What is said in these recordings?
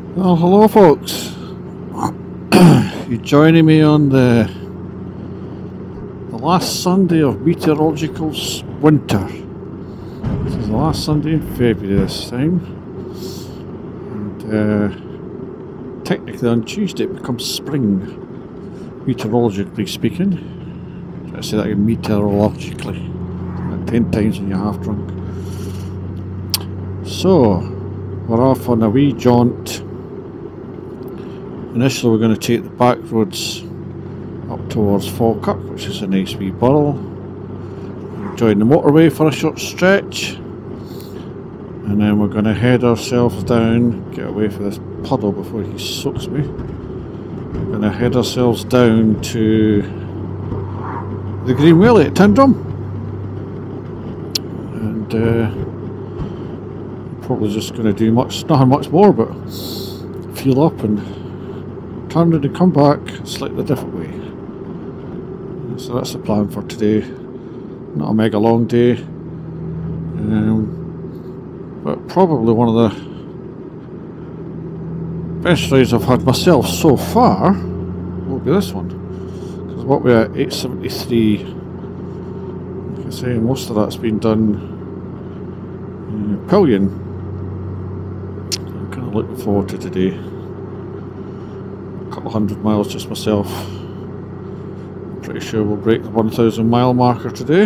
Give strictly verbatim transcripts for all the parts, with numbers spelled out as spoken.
Well, hello folks. You're joining me on the the last Sunday of meteorological winter. This is the last Sunday in February this time, and uh, technically on Tuesday it becomes spring, meteorologically speaking. I say that again, meteorologically, like ten times when you're half drunk. So we're off on a wee jaunt. Initially we're going to take the back roads up towards Falkirk, which is a nice wee borough. We'll join the motorway for a short stretch, and then we're going to head ourselves down, get away from this puddle before he soaks me. We're going to head ourselves down to the Green Whaley at Tyndrum, and uh, probably just going to do much, nothing much more but fuel up and turn and come back slightly different way. So that's the plan for today. Not a mega long day, um, but probably one of the best rides I've had myself so far will be this one. Because what we're at eight seventy-three, like I say, most of that's been done in pillion. I'm kind of looking forward to today. Couple hundred miles just myself. I'm pretty sure we'll break the one thousand mile marker today.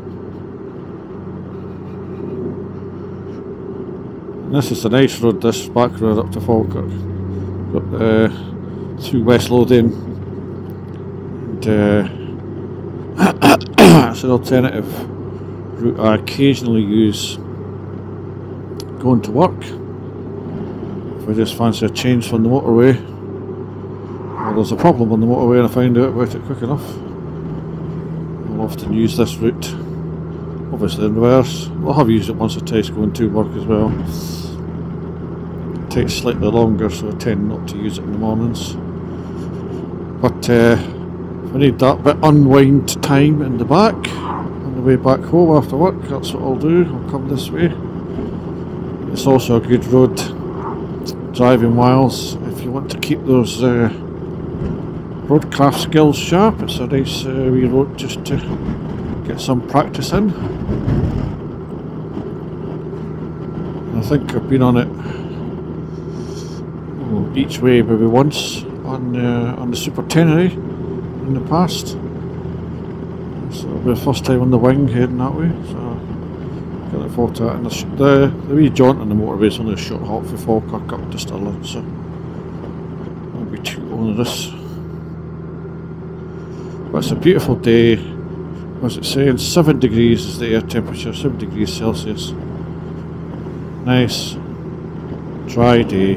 And this is a nice road, this back road up to Falkirk, up uh, through West Lothian, and uh, it's an alternative route I occasionally use going to work if I just fancy a change from the motorway. Well, there's a problem on the motorway and I find out about it quick enough. I'll often use this route, obviously in reverse. I'll have used it once or twice going to work as well. It takes slightly longer, so I tend not to use it in the mornings. But uh, if I need that bit unwind time in the back, on the way back home after work, that's what I'll do. I'll come this way. It's also a good road driving wise if you want to keep those uh, roadcraft skills sharp. It's a nice uh, wee road just to get some practice in. I think I've been on it oh, each way maybe once on uh, on the Super Tenere in the past. So it'll be the first time on the wing heading that way. So I look forward to that. And the, the the wee jaunt on the motorway is only a short halt for Falkirk up to Stirling, so it won't be too onerous. But it's a beautiful day. What's it saying? seven degrees is the air temperature, seven degrees Celsius. Nice, dry day.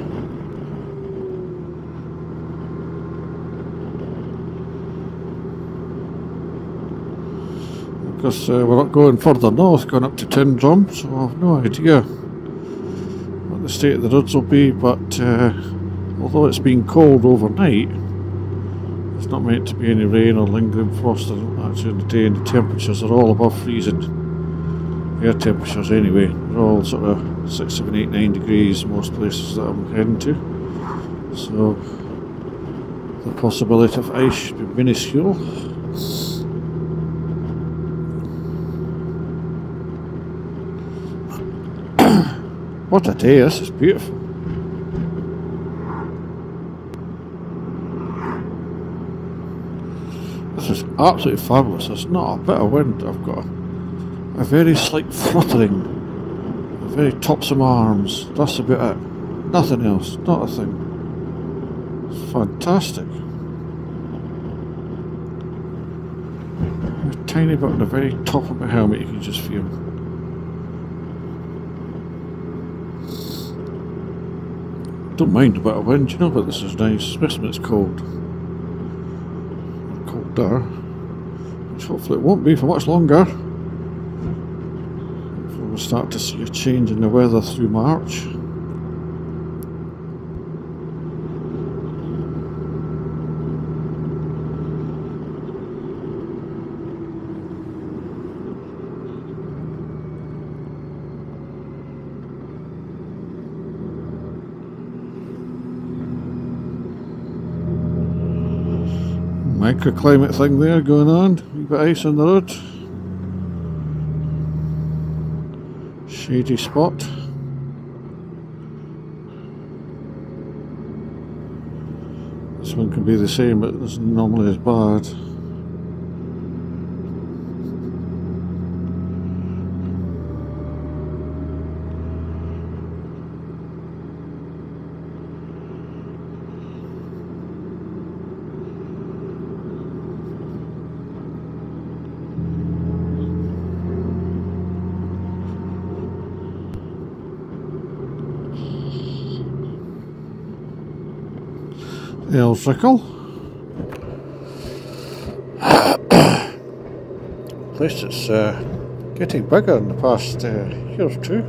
Because uh, we're not going further north, going up to Tyndrum, so I have no idea what the state of the roads will be, but uh, although it's been cold overnight, it's not meant to be any rain or lingering frost actually in the day, and the temperatures are all above freezing. Air temperatures anyway, they're all sort of six, seven, eight, nine degrees most places that I'm heading to. So the possibility of ice should be minuscule. What a day, this is beautiful. This is absolutely fabulous. There's not a bit of wind. I've got a, a very slight fluttering, the very tops of my arms. That's about it. Nothing else. Not a thing. It's fantastic. A tiny bit on the very top of my helmet you can just feel. Don't mind a bit of wind, you know, but this is nice, especially when it's cold. Colder, which hopefully it won't be for much longer. Before we'll start to see a change in the weather through March. Microclimate thing there going on. A wee bit of ice on the road. Shady spot. This one can be the same, but it's normally as bad. Elsrikle. Place that's uh, getting bigger in the past uh, year or two.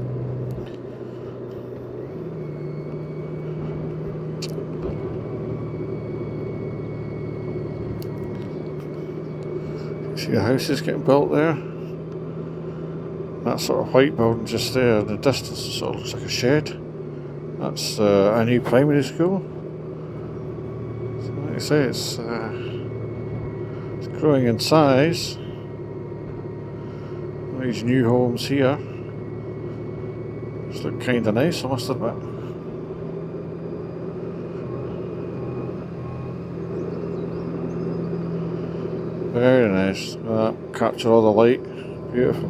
See the houses getting built there. That sort of white building just there in the distance sort of looks like a shed. That's uh, a new primary school. Like I say, it's, uh, it's growing in size. These new homes here just look kind of nice, I must admit. Very nice. Uh, capture all the light. Beautiful.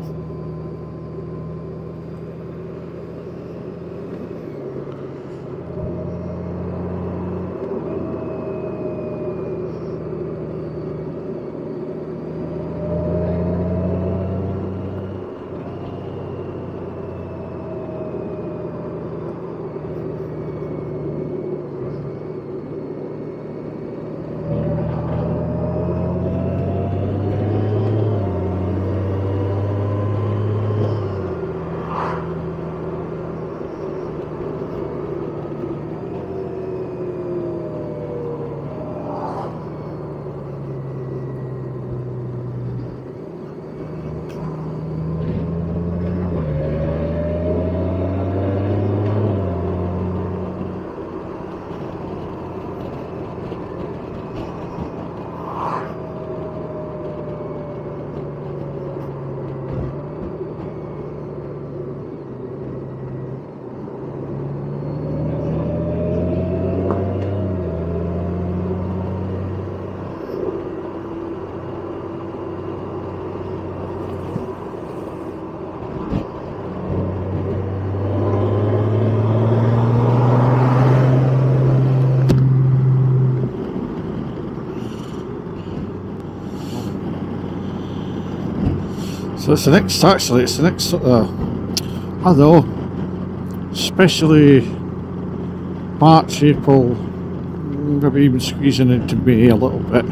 So it's the next, actually, it's the next, uh, I don't know, especially March, April, maybe even squeezing into May a little bit.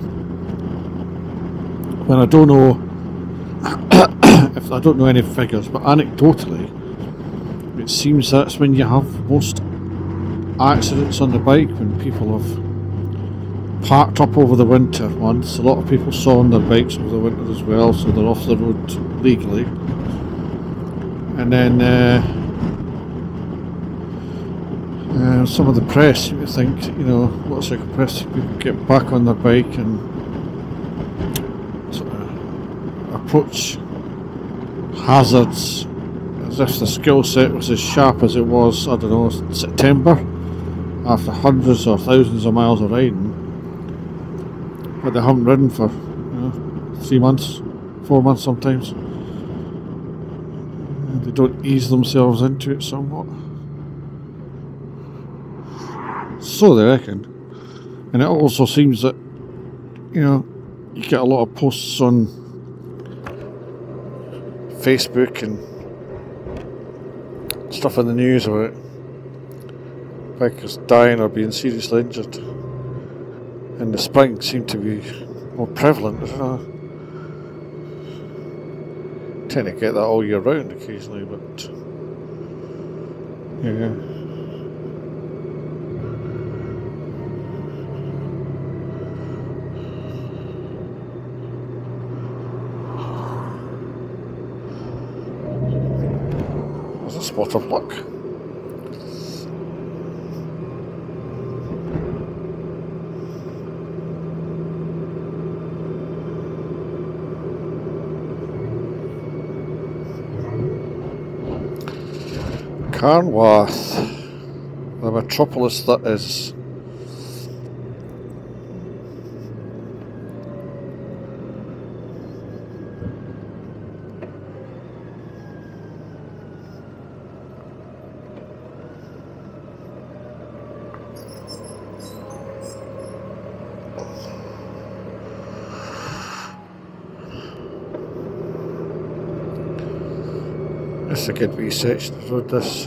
When I don't know, if I don't know any figures, but anecdotally, it seems that's when you have most accidents on the bike, when people have parked up over the winter once. A lot of people saw on their bikes over the winter as well, so they're off the road legally. And then uh, uh, some of the press, you think, you know, what's like press, people get back on their bike and sort of approach hazards as if the skill set was as sharp as it was, I don't know, September, after hundreds or thousands of miles of riding. But they haven't ridden for, you know, three months, four months sometimes. And they don't ease themselves into it somewhat. So they reckon. And it also seems that, you know, you get a lot of posts on Facebook and stuff in the news about bikers dying or being seriously injured. In the spring seem to be more prevalent. I tend to get that all year round occasionally, but yeah. There's a spot of luck. Carnwarth, the metropolis that is. It's a good wee section of road, this.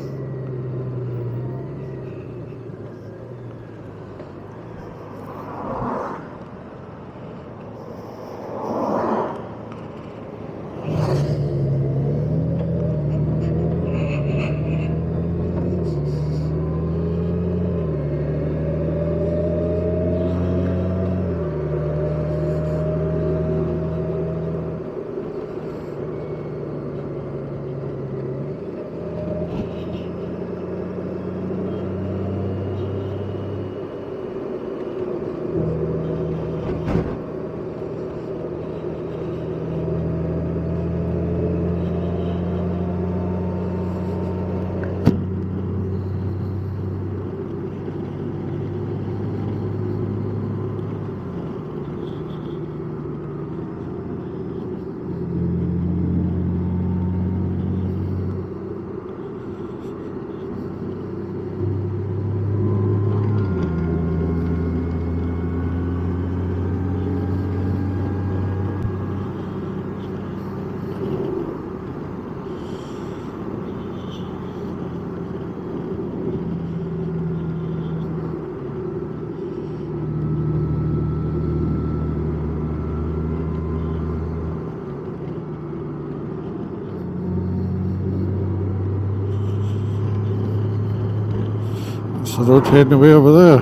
The road heading away over there.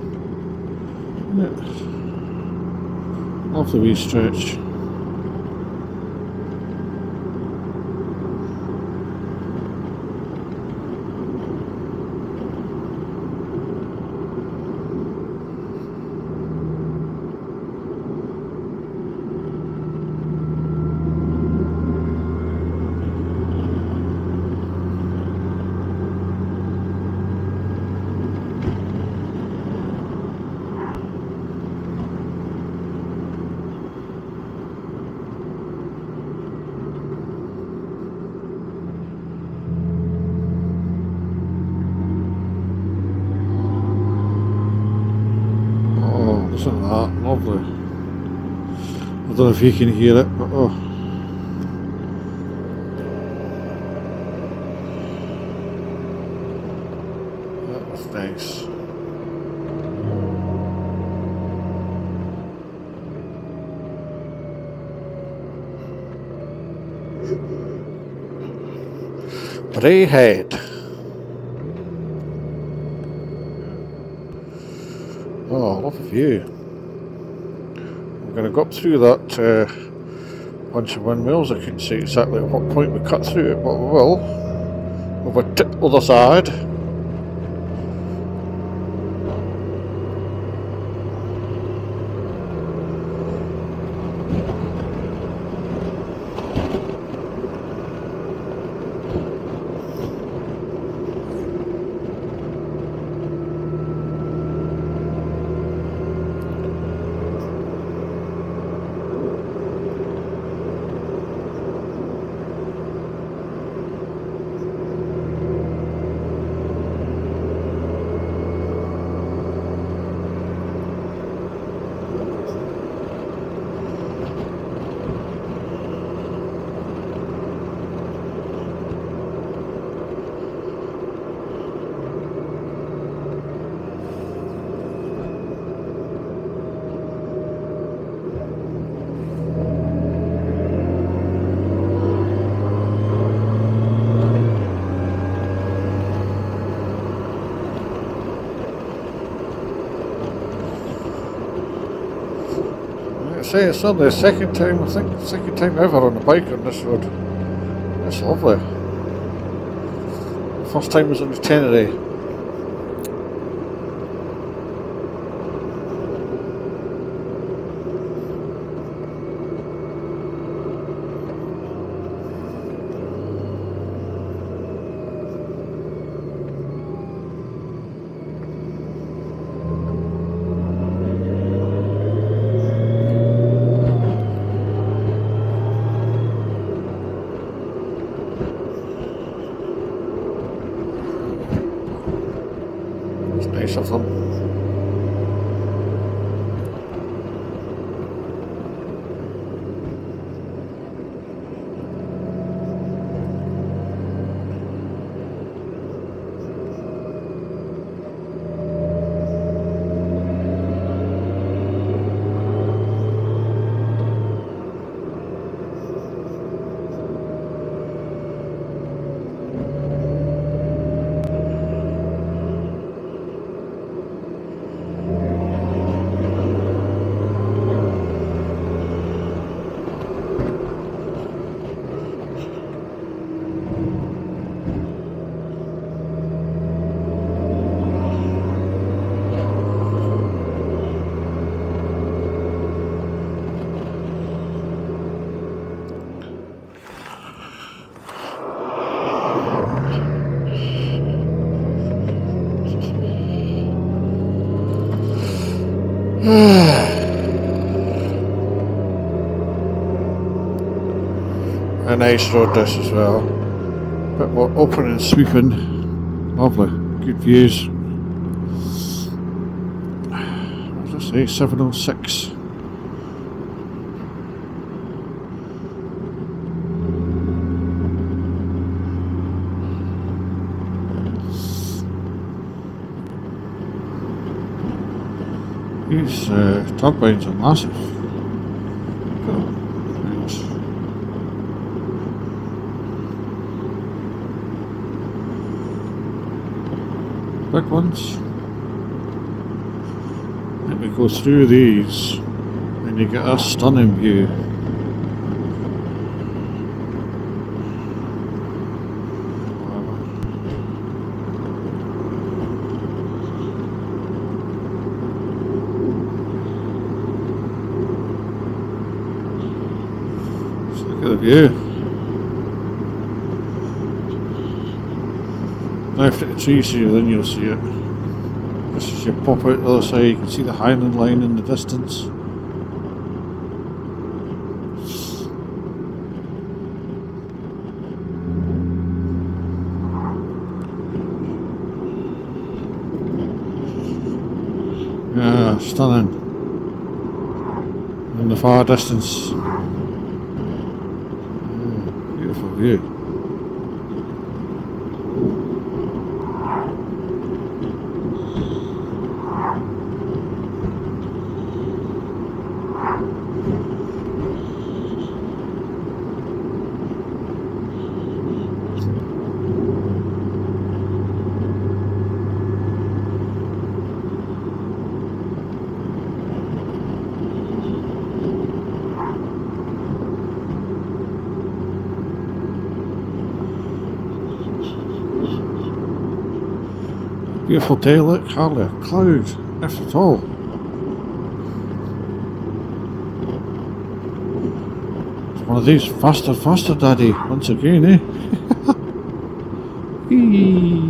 Yeah. Off the wee stretch. Isn't that lovely? I don't know if you can hear it, but oh. That was nice. Braehead. Oh, lovely view. We're going to go up through that uh, bunch of windmills. I couldn't see exactly at what point we cut through it, but we will. Over to the other side. Say it's only the second time, I think, second time ever on a bike on this road. It's lovely. First time was on the Tenere. nice of them. A nice road this as well. Bit more open and sweeping. Lovely. Good views. What did I say? seven oh six. These uh, turbines are massive. Big ones. And we go through these and you get a stunning view. View. Now if the trees here, then you'll see it. Just as you pop out the other side, you can see the Highland line in the distance. Yeah, stunning. In the far distance. Beautiful view. Beautiful day, look, hardly a cloud, if at all. It's one of these faster, faster daddy, once again, eh? Eee.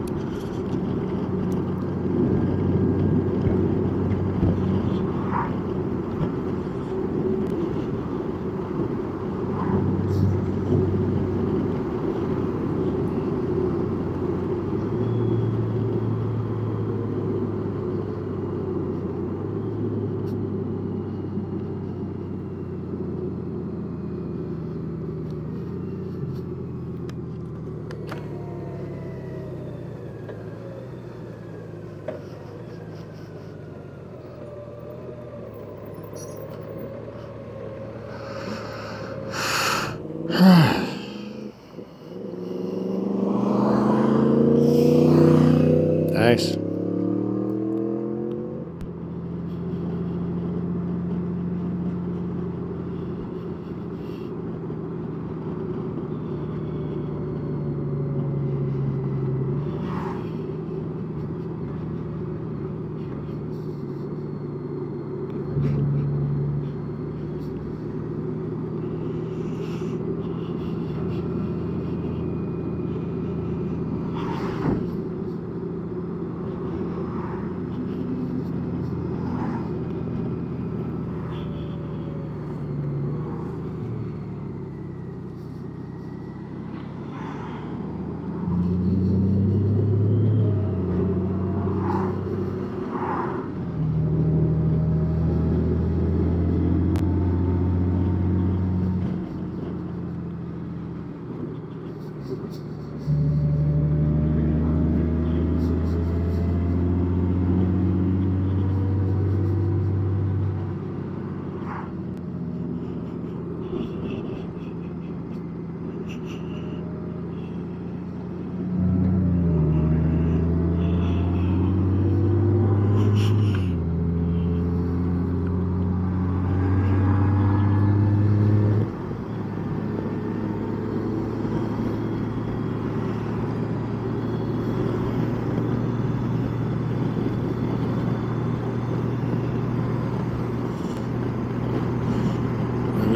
Nice.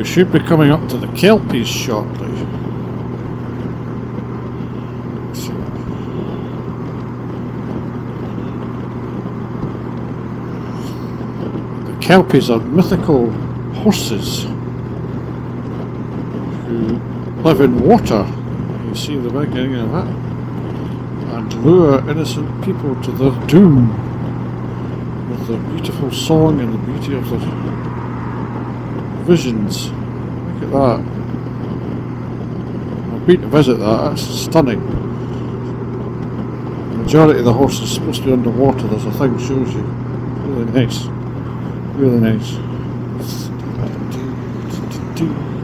we should be coming up to the Kelpies shortly. Let's see. The Kelpies are mythical horses who live in water. You see the beginning of that, and lure innocent people to their doom with their beautiful song and the beauty of their visions. Look at that. I've been to visit that, that's stunning. The majority of the horse is supposed to be underwater, there's a thing shows you. Really nice. Really nice.